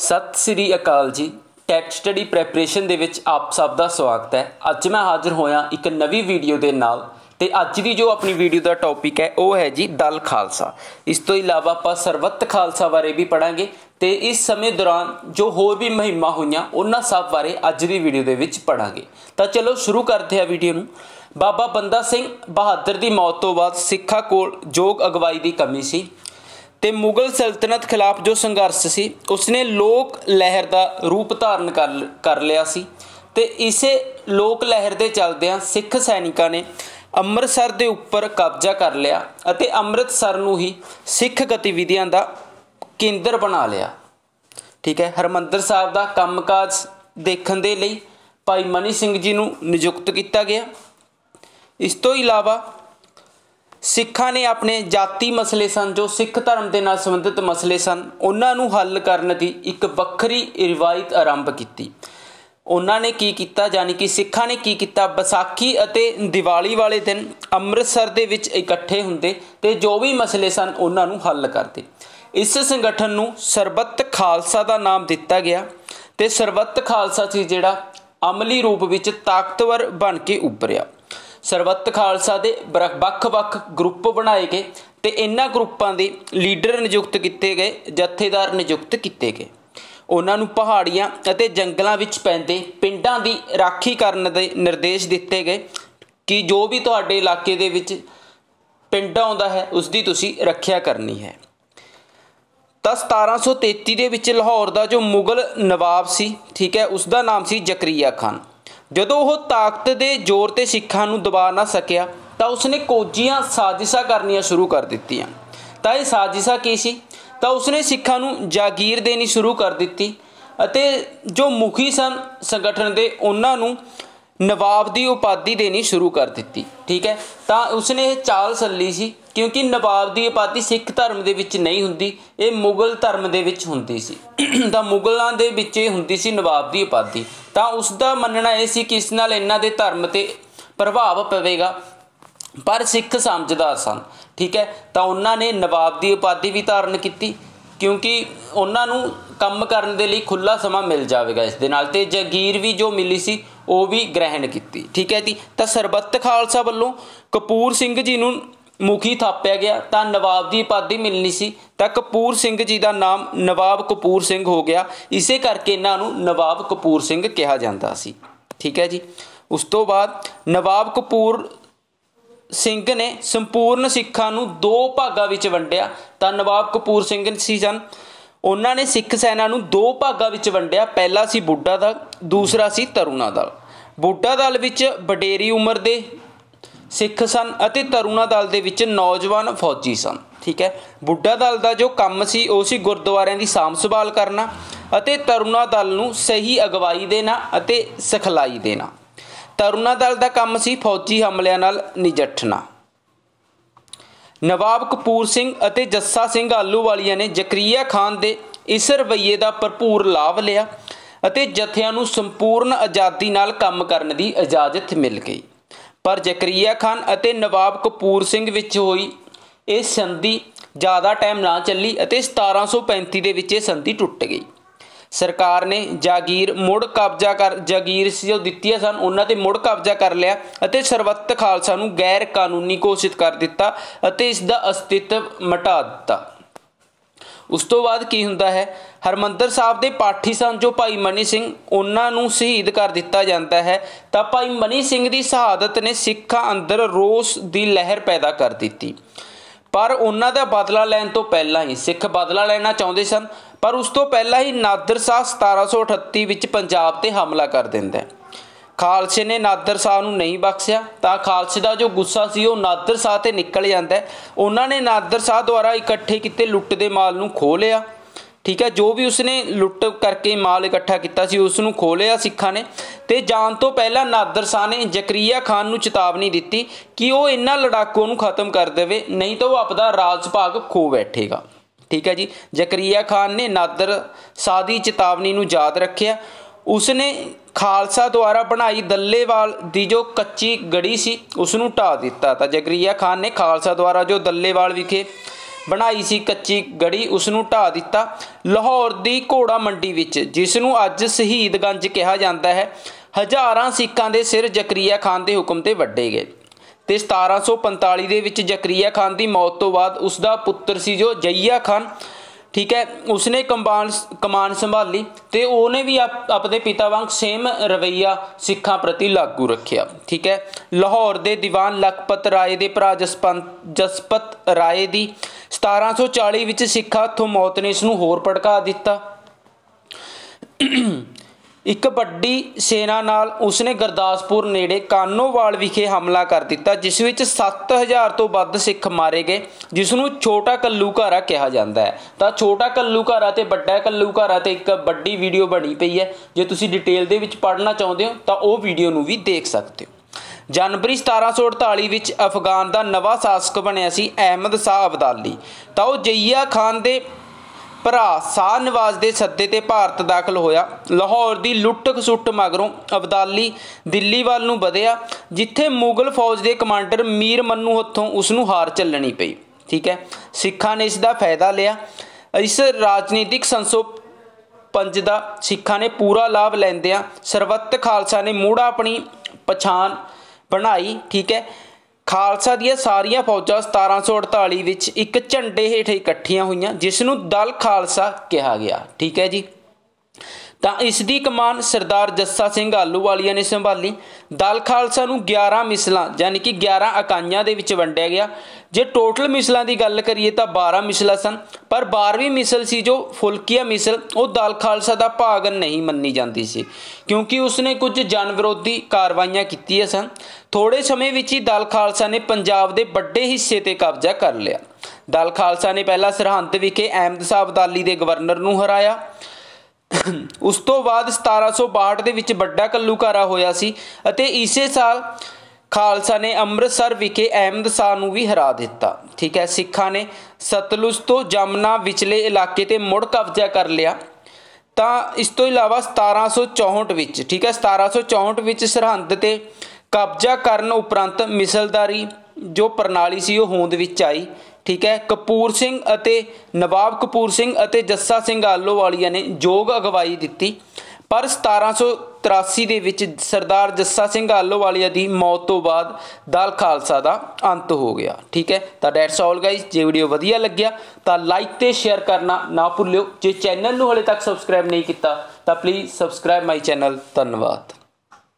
सत श्री अकाल जी। टैट स्टडी प्रैपरेशन दे विच आप सब का स्वागत है। अज मैं हाज़र होया एक नवी वीडियो के नाल ते अज की जो अपनी वीडियो का टॉपिक है वह है जी दल खालसा। इस तो इलावा आप सरबत खालसा बारे भी पढ़ांगे तो इस समय दौरान जो होर भी मुहिमां हुई उन्होंने सब बारे अज की वीडियो के विच पढ़ांगे। तो चलो शुरू करते हैं वीडियो नूं। बाबा बंदा सिंह बहादुर की मौत तो बाद सिखा कोल योग अगवाई की कमी सी ते मुगल सल्तनत खिलाफ जो संघर्ष सी उसने लोक लहर का रूप धारण कर लिया सी ते इसे लोक लहर के चलदियां सिख सैनिकों ने अमृतसर के उपर कब्जा कर लिया अते अमृतसर नूं ही सिख गतिविधियां का केंद्र बना लिया। ठीक है, हरमंदर साहब का कामकाज देखने के लिए भाई मनी सिंह जी नूं नियुक्त किया गया। इस तो इलावा सिखा ने अपने जाति मसले सन जो सिख धर्म के नाल संबंधित मसले सन उन्होंने हल करने की एक वक्री रिवायत आरंभ की। उन्होंने की किया यानी कि सिखा ने की किया, बैसाखी अते दिवाली वाले दिन अमृतसर दे विच इकट्ठे हुंदे ते जो भी मसले सन उन्होंने हल करते। इस संगठन नूं सरबत खालसा का नाम दिता गया ते सरबत खालसा सी जिहड़ा अमली रूप विच ताकतवर बन के उभरिया। सरबत खालसा के ਵੱਖ-ਵੱਖ ग्रुप बनाए गए तो इन्हां ग्रुपों के लीडर नियुक्त किए गए, जत्थेदार नियुक्त किए गए। उन्होंने पहाड़ियां अते जंगलों विच पैंदे पिंडां की राखी करने के निर्देश दिते गए कि जो भी तुहाडे इलाके दे विच पिंड आउंदा है उसकी तुसीं रखिया करनी है। तो 1733 दे विच लाहौर का जो मुगल नवाब सी, ठीक है, उसका नाम सी जकरिया खान। जदों वह ताकत के जोर ते सिखां नूं दबा ना सकिया तो उसने कोजियां साजिशा करनियां शुरू कर दित्तियां। तो यह साजिशा की सी? तो उसने सिखां नूं जागीर देनी शुरू कर दी अते जो मुखी सन संगठन के उन्होंने नवाब की उपाधि देनी शुरू कर दी। ठीक है, तो उसने ये चाल सल्ली सी क्योंकि नवाब की उपाधि सिख धर्म के विच नहीं हुंदी, ये मुगल धर्म के विच हुंदी सी। तो मुगलों के विच हुंदी सी नवाब की उपाधि। तो उसका मनना यह सी कि इस नाल इन्हां दे धर्म ते प्रभाव पवेगा, पर सिख समझदार सन। ठीक है, तो उन्होंने नवाब की उपाधि भी धारण की क्योंकि उन्होंने काम करने के लिए खुला समा मिल जाएगा इस दे नाल, ते जागीर भी जो मिली सी वो भी ग्रहण की। ठीक है जी, तो सरबत खालसा वालों कपूर सिंह जी नूं मुखी थापिया गया तो नवाब की उपाधि मिलनी सी, तो कपूर सिंह जी का नाम नवाब कपूर सिंह हो गया। इसे करके इन्हों नवाब कपूर सिंह कहा जाता सी। ठीक है जी, उस तो बाद नवाब कपूर सिंह ने संपूर्ण सिखां नूं दो भागां विच वंडिया। तो नवाब कपूर सिंह सी सन, उन्होंने सिख सैना नूं दो भागां विच वंडिया। पहला सी बुढ़ा दल, दूसरा सी तरुणा दल। बुढ़ा दल विच वडेरी उम्र के सिख सन अते तरुणा दल दे विच नौजवान फौजी सन। ठीक है, बुढ़ा दल का जो काम सी वो सी गुरुद्वारियां दी साम संभाल करना अते तरुणा दल नूं सही अगवाई देना अते सिखलाई देना। तरुणा दल का काम सी फौजी हमलियां नाल नजिठना। नवाब कपूर सिंह अते जस्सा सिंह आलूवालिया ने जकरिया खान के इस रवैये का भरपूर लाभ लिया अते जत्थियां नूं संपूर्ण आज़ादी नाल काम करने की इजाजत मिल गई। पर जकरिया खान अते नवाब कपूर सिंह विच होई ये संधि ज़्यादा टाइम ना चली अते 1735 दे विच ये संधि टुट गई। सरकार ने जागीर मुड़ कब्जा कर जागीर जो दित्तियां सन उन्हां ते मुड़ कब्जा कर लिया अते सरबत खालसा नूं गैर कानूनी घोषित कर दिता अते इसका अस्तित्व मिटा दिता। उस तो बाद की हुंदा है, हरमंदर साहब के पाठी सन जो भाई मनी सिंह उन्होंने शहीद कर दिता जाता है। तो भाई मनी सिंह की शहादत ने सिखां अंदर रोस की लहर पैदा कर दी, पर उन्हों का बदला लैन तो पहला ही सिख बदला लेना चाहते सन। पर उस तो पहला ही नादर शाह 1738 विच पंजाब ते हमला कर दिंदा है। खालसे ने नादर शाह नूं नहीं बख्शिया, तो खालसे का जो गुस्सा सी वो नादर शाह ते निकल जाता है। उन्होंने नादर शाह द्वारा इकट्ठे किए लुट के माल नूं खोह लिया। ठीक है, जो भी उसने लुट करके माल इकट्ठा किया सी उसनूं खोह लिया सिखां ने। ते जान तो पहला नादर शाह ने जकरिया खान नूं चेतावनी दी कि वो इन्हां लड़ाकों नूं खत्म कर देवे, नहीं तो वह अपना राज भाग खो बैठेगा। ठीक है जी, जकरिया खान ने नादर शाह की चेतावनी नूं याद रखिया। उसने खालसा द्वारा बनाई दल्लेवाल की जो कच्ची गढ़ी सी उसनूं ढा दिता। तो जकरिया खान ने खालसा द्वारा जो दल्लेवाल विखे बनाई सी कच्ची गढ़ी उसनूं ढा दिता। लाहौर की घोड़ा मंडी विच जिसनूं अज शहीदगंज कहा जाता है हज़ारां सिखां दे सिर जकरिया खान के हुक्म ते वड्डे गए। तो 1745 दे विच जकरिया खान की मौत तो बाद उसका पुत्र सी जो जहिया खान, ठीक है, उसने कमान संभाली तो उन्हें भी अपने पिता वांग सेम रवैया सिखां प्रति लागू रखिया। ठीक है, लाहौर के दीवान लखपत राय के भरा जसपत राय की 1740 विच सिखा हथों मौत ने इसनूं होर भड़का दिता। एक वड्डी सेना नाल उसने गुरदासपुर नेड़े कानोवाल विखे हमला कर दिता जिस विच 7000 तो वध सिख मारे गए जिसनूं छोटा कल्लूघारा कहा जाता है। तो छोटा कल्लूघारा ते वड्डा कल्लूघारा ते एक वड्डी वीडियो बनी पई है, जे तुसीं डिटेल दे विच पढ़ना चाहुंदे हो तो वह वीडियो नूं भी देख सकते हो। जनवरी 1748 विच अफगान का नवा शासक बनिया सी अहमद शाह अब्दाली। तो वह जहिया खान दे भरा शाह नवाज के सद्दे ते भारत दाखल होया। लाहौर की लुट खसुट मगरों अब्दाली दिल्ली वाल नूं वधिया जिथे मुगल फौज के कमांडर मीर मन्नू हथों उसनूं हार झल्लनी पई। ठीक है, सिखां ने इसका फायदा लिया। इस राजनीतिक संसोपंज का सिखां ने पूरा लाभ लैंदियां सरबत खालसा ने मुड़ अपनी पछाण बनाई। ठीक है, खालसा दी सारिया फौजां 1748 विच एक झंडे हेठ इकट्ठियां हुईयां जिसनूं दल खालसा कहा गया। ठीक है जी, तो इसकी कमान सरदार जस्सा सिंह आलूवालिया ने संभाली। दल खालसा नूं 11 मिसलां यानी कि 11 इकाइयां दे विच वंडिया गया। जे टोटल मिसलों की गल करिए तो 12 मिसलां सन, पर 12वीं मिसल सी जो फुलकिया मिसल वो दल खालसा का भाग नहीं मन्नी जाती सी क्योंकि उसने कुछ जन विरोधी कार्रवाइयां कीतियां सन। थोड़े समय विच ही दल खालसा ने पंजाब के बड़े हिस्से ते कब्जा कर लिया। दल खालसा ने पहला सरहंद विखे अहमद शाह अब्दाली के गवर्नर नूं हराया। उस तो बाद 1762 दे विच वड्डा कल्लूघारा होया सी अते इसे साल खालसा ने अमृतसर विखे अहमद शाह नूं भी हरा दिता। ठीक है, सिखां ने सतलुज तो जमुना विचले इलाके ते मुड़ कब्जा कर लिया। तो इस तो इलावा 1764 विच, ठीक है, 1764 विच सरहंद ते कब्जा करन उपरंत मिसलदारी जो प्रणाली सी वो होंद विच आई। ठीक है, कपूर सिंह अते नवाब कपूर सिंह अते जस्सा सिंह आलोवालिया ने योग अगवाई दी, पर 1783 दे विच सरदार जस्सा सिंह आलोवालिया की मौत तो बाद दल खालसा का अंत हो गया। ठीक है, तो डैट्स ऑल गाइज। जे वीडियो वधिया लग्या तो लाइक ते शेयर करना ना भुल्लियो। जे चैनल नूं हले तक सबसक्राइब नहीं किया तो प्लीज़ सबसक्राइब माई चैनल। धन्यवाद।